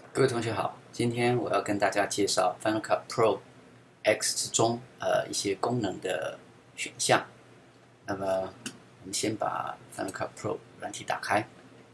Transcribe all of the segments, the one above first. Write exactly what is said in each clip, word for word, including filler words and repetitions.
各位同学好，今天我要跟大家介绍 Final Cut Pro X 之中呃一些功能的选项。那么我们先把 Final Cut Pro 软体打开。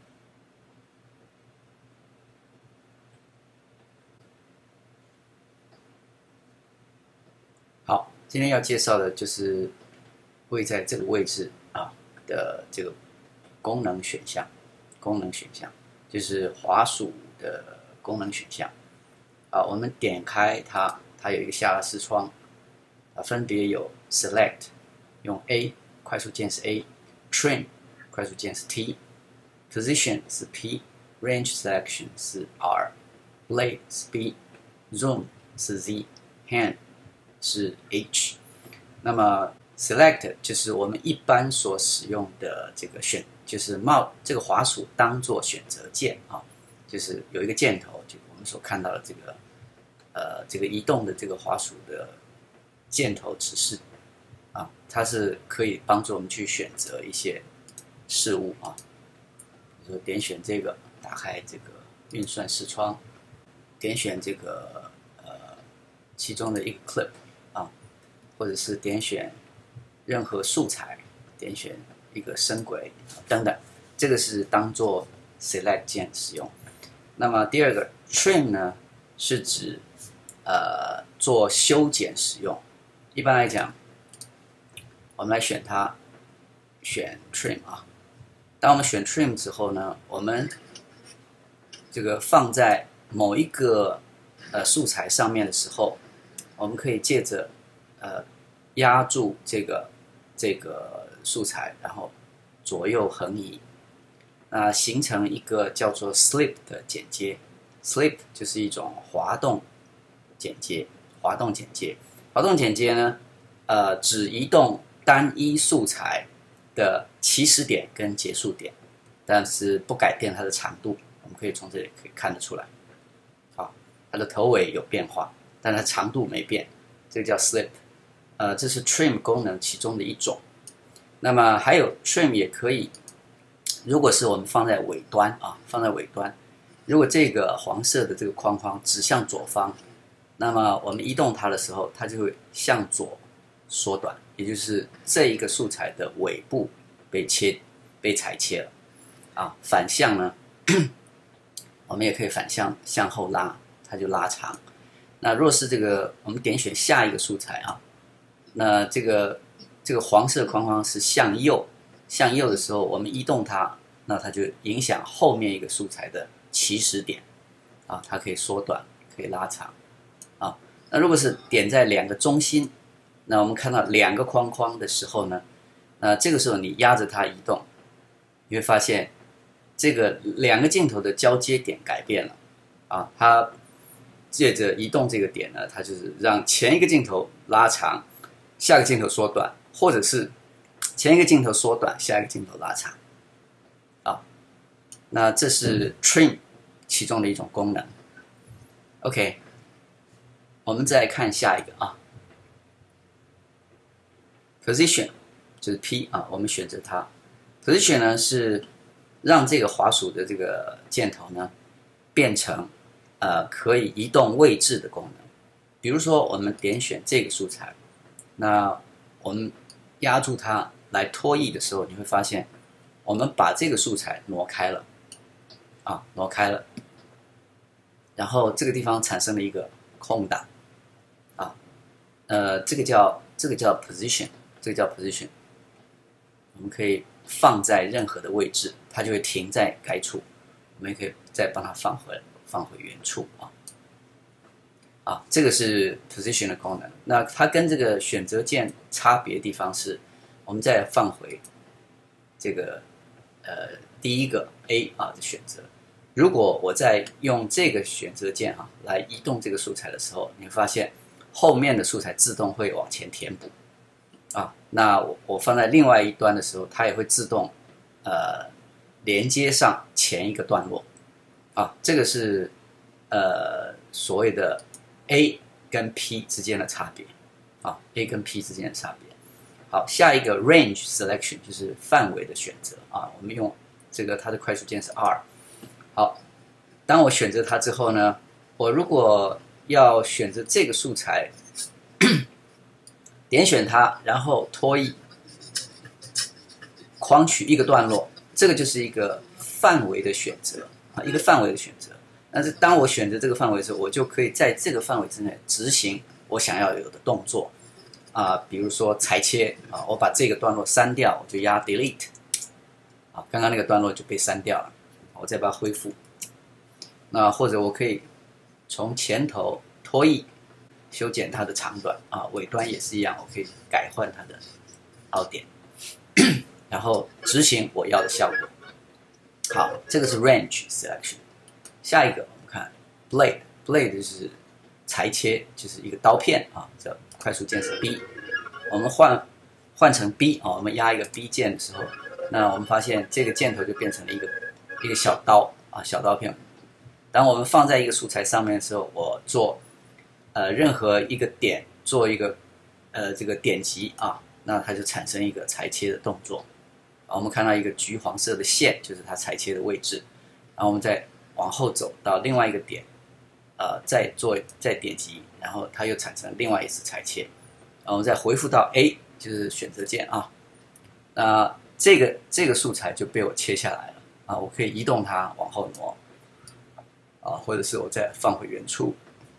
好，今天要介绍的就是位在这个位置啊的这个功能选项。功能选项就是滑鼠的功能选项。啊，我们点开它，它有一个下拉视窗，啊，分别有 Select 用 A 快速键是 A，Trim 快速键是 T，Position 是 P，Range Selection 是 R，Blade 是 B，Zoom 是 Z，Hand 是 H。那么 Select 就是我们一般所使用的这个选，就是帽这个滑鼠当做选择键啊，就是有一个箭头，就我们所看到的这个。呃，这个移动的这个滑鼠的箭头指示啊，它是可以帮助我们去选择一些事物啊。比如说点选这个，打开这个运算视窗，点选这个呃其中的一个 clip 啊，或者是点选任何素材，点选一个声轨等等，这个是当做 select 键使用。那么第二个 trim 呢，是指呃，做修剪使用。一般来讲，我们来选它，选 Trim 啊。当我们选 Trim 之后呢，我们这个放在某一个呃素材上面的时候，我们可以借着呃压住这个这个素材，然后左右横移，那、呃、形成一个叫做 Slip 的剪接。Slip 就是一种滑动。剪接，滑动剪接，滑动剪接呢，呃，只移动单一素材的起始点跟结束点，但是不改变它的长度。我们可以从这里可以看得出来，好，它的头尾有变化，但它长度没变，这个叫 slip， 呃，这是 trim 功能其中的一种。那么还有 trim 也可以，如果是我们放在尾端啊，放在尾端，如果这个黄色的这个框框指向左方。那么我们移动它的时候，它就会向左缩短，也就是这一个素材的尾部被切、被裁切了啊。反向呢，我们也可以反向向后拉，它就拉长。那若是这个，我们点选下一个素材啊，那这个这个黄色框框是向右，向右的时候，我们移动它，那它就影响后面一个素材的起始点啊，它可以缩短，可以拉长。啊，那如果是点在两个中心，那我们看到两个框框的时候呢，那这个时候你压着它移动，你会发现这个两个镜头的交接点改变了啊，它借着移动这个点呢，它就是让前一个镜头拉长，下一个镜头缩短，或者是前一个镜头缩短，下一个镜头拉长啊，那这是 trim 其中的一种功能。OK。我们再看下一个啊 ，Position 就是 P 啊，我们选择它。Position 呢是让这个滑鼠的这个箭头呢变成呃可以移动位置的功能。比如说，我们点选这个素材，那我们压住它来拖移的时候，你会发现我们把这个素材挪开了啊，挪开了，然后这个地方产生了一个空档。呃，这个叫这个叫 position， 这个叫 position， 我们可以放在任何的位置，它就会停在该处。我们也可以再帮它放回放回原处啊。啊，这个是 position 的功能。那它跟这个选择键差别的地方是，我们再放回这个呃第一个 A 啊的选择。如果我在用这个选择键啊来移动这个素材的时候，你会发现。后面的素材自动会往前填补，啊，那我我放在另外一端的时候，它也会自动，呃，连接上前一个段落，啊，这个是呃所谓的 A 跟 P 之间的差别，啊 ，A 跟 P 之间的差别。好，下一个 Range Selection 就是范围的选择啊，我们用这个它的快速键是 R。好， 当我选择它之后呢，我如果要选择这个素材，点选它，然后拖曳，框取一个段落，这个就是一个范围的选择啊，一个范围的选择。但是当我选择这个范围的时候，我就可以在这个范围之内执行我想要有的动作啊，比如说裁切啊，我把这个段落删掉，我就压 delete 啊，刚刚那个段落就被删掉了，我再把它恢复。那或者我可以从前头拖曳，修剪它的长短啊，尾端也是一样，我可以改换它的凹点，然后执行我要的效果。好，这个是 range selection。下一个我们看 blade，blade blade 就是裁切，就是一个刀片啊。这快速键是 B， 我们换换成 B 啊，我们压一个 B 键的时候，那我们发现这个箭头就变成了一个一个小刀啊，小刀片。当我们放在一个素材上面的时候，我做呃任何一个点做一个呃这个点击啊，那它就产生一个裁切的动作。啊，我们看到一个橘黄色的线，就是它裁切的位置。然后我们再往后走到另外一个点，呃，再做再点击，然后它又产生另外一次裁切。然后我们再回复到 A， 就是选择键啊。那这个这个素材就被我切下来了啊，我可以移动它往后挪啊，或者是我再放回原处。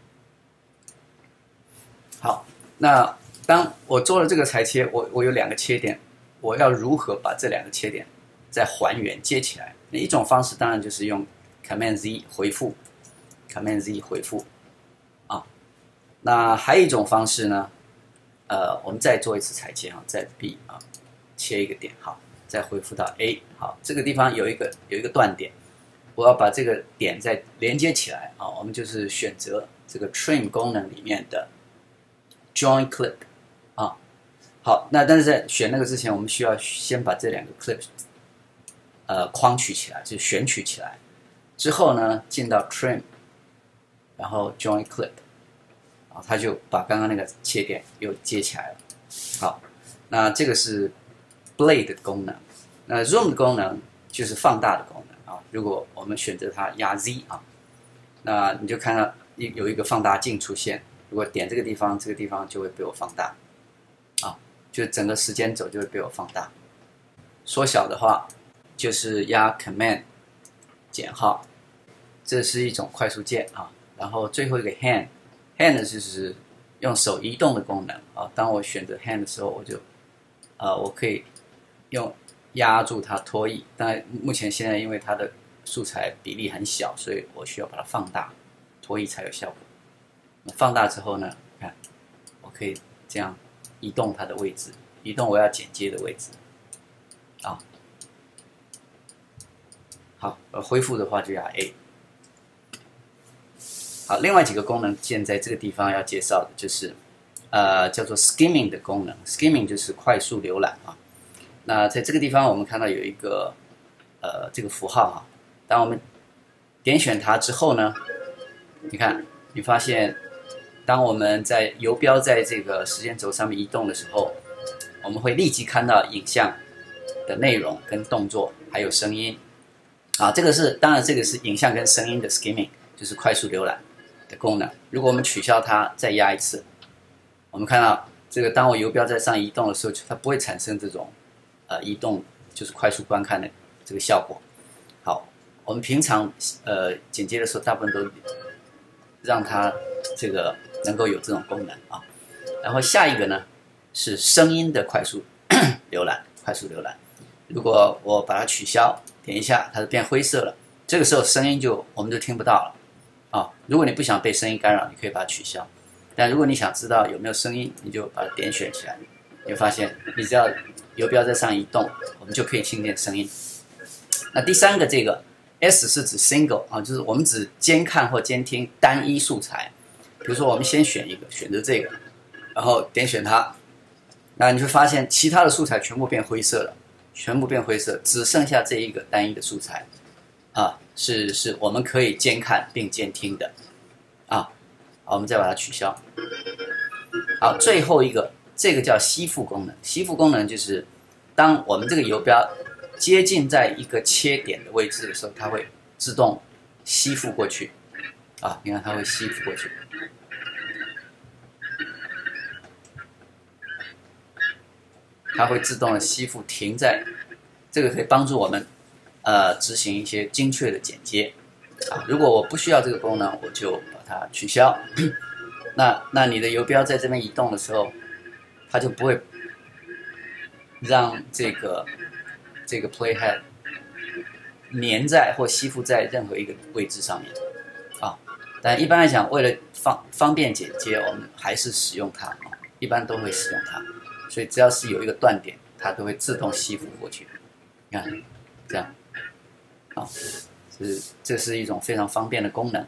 好，那当我做了这个裁切，我我有两个切点，我要如何把这两个切点再还原接起来？那一种方式当然就是用 Command Z 回复 ，Command Z 回复啊。那还有一种方式呢，呃，我们再做一次裁切哈，在 B 啊切一个点，好，再回复到 A， 好，这个地方有一个有一个断点，我要把这个点再连接起来啊，我们就是选择这个 Trim 功能里面的 Join Clip 啊。好，那但是在选那个之前，我们需要先把这两个 clip 呃框取起来，就选取起来。之后呢，进到 Trim， 然后 Join Clip， 啊，它就把刚刚那个切点又接起来了。好，那这个是 Blade 的功能。那 Zoom 的功能就是放大的功能啊。如果我们选择它压 Z 啊，那你就看到有一个放大镜出现。如果点这个地方，这个地方就会被我放大。就整个时间轴就会被我放大。缩小的话，就是压 Command 减号，这是一种快速键啊。然后最后一个 Hand，Hand 就是用手移动的功能啊。当我选择 Hand 的时候，我就呃我可以用压住它拖曳。当然，目前现在因为它的素材比例很小，所以我需要把它放大，拖曳才有效果。放大之后呢，看我可以这样移动它的位置，移动我要剪接的位置，啊，好，呃，恢复的话就压 A。好，另外几个功能键在这个地方要介绍的就是，呃，叫做 Skimming 的功能 ，Skimming 就是快速浏览啊。那在这个地方我们看到有一个呃这个符号啊，当我们点选它之后呢，你看，你发现。当我们在游标在这个时间轴上面移动的时候，我们会立即看到影像的内容跟动作，还有声音。啊，这个是当然，这个是影像跟声音的 skimming， 就是快速浏览的功能。如果我们取消它，再压一次，我们看到这个，当我游标在上移动的时候，它不会产生这种呃移动就是快速观看的这个效果。好，我们平常呃剪接的时候，大部分都让它这个能够有这种功能啊。然后下一个呢是声音的快速浏览，快速浏览。如果我把它取消，点一下，它就变灰色了。这个时候声音就我们就听不到了啊。如果你不想被声音干扰，你可以把它取消。但如果你想知道有没有声音，你就把它点选起来，你会发现你只要游标在上移动，我们就可以听见声音。那第三个这个 S 是指 single 啊，就是我们只监看或监听单一素材。比如说我们先选一个，选择这个，然后点选它，那你会发现其他的素材全部变灰色了，全部变灰色，只剩下这一个单一的素材啊，是是我们可以监看并监听的啊。好，我们再把它取消。好，最后一个，这个叫吸附功能。吸附功能就是当我们这个游标接近在一个切点的位置的时候，它会自动吸附过去，啊，你看它会吸附过去。它会自动的吸附停在，这个可以帮助我们呃执行一些精确的剪接啊。如果我不需要这个功能，我就把它取消。那那你的游标在这边移动的时候，它就不会让这个这个 playhead 粘在或吸附在任何一个位置上面啊。但一般来讲，为了方方便剪接，我们还是使用它，一般都会使用它。所以只要是有一个断点，它都会自动吸附过去。你看，这样，好，是这是一种非常方便的功能。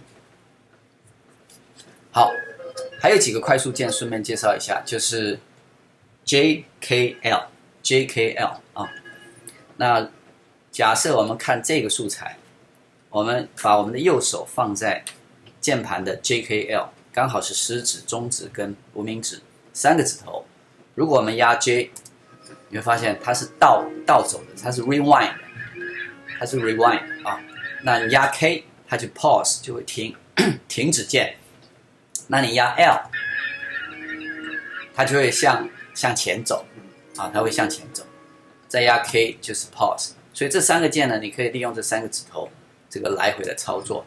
好，还有几个快速键，顺便介绍一下，就是 J K L，J K L 啊。那假设我们看这个素材，我们把我们的右手放在键盘的 J K L， 刚好是食指、中指跟无名指三个指头。如果我们压 J， 你会发现它是倒倒走的，它是 rewind， 它是 rewind 啊。那你压 K， 它就 pause 就会停停止键。那你压 L， 它就会向向前走啊，它会向前走。再压 K 就是 pause。所以这三个键呢，你可以利用这三个指头这个来回的操作。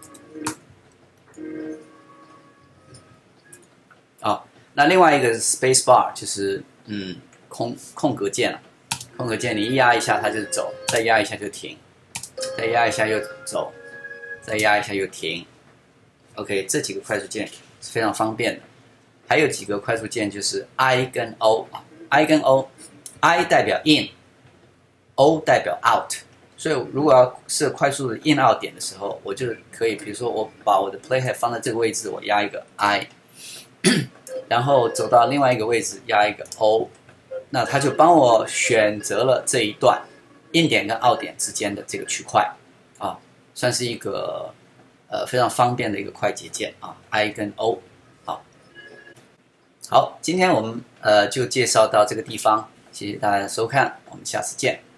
啊。那另外一个是 space bar， 就是嗯空空格键了。空格键你一压一下它就走，再压一下就停，再压一下又走，再压一下又停。OK， 这几个快速键是非常方便的。还有几个快速键就是 I 跟 O，I 跟 O，I 代表 in，O 代表 out。所以如果要设快速的 in out 点的时候，我就可以，比如说我把我的 playhead 放在这个位置，我压一个 I。然后走到另外一个位置，压一个 O， 那它就帮我选择了这一段 in 点跟 out 点之间的这个区块啊，算是一个呃非常方便的一个快捷键啊 ，I 跟 O。好，好，今天我们呃就介绍到这个地方，谢谢大家的收看，我们下次见。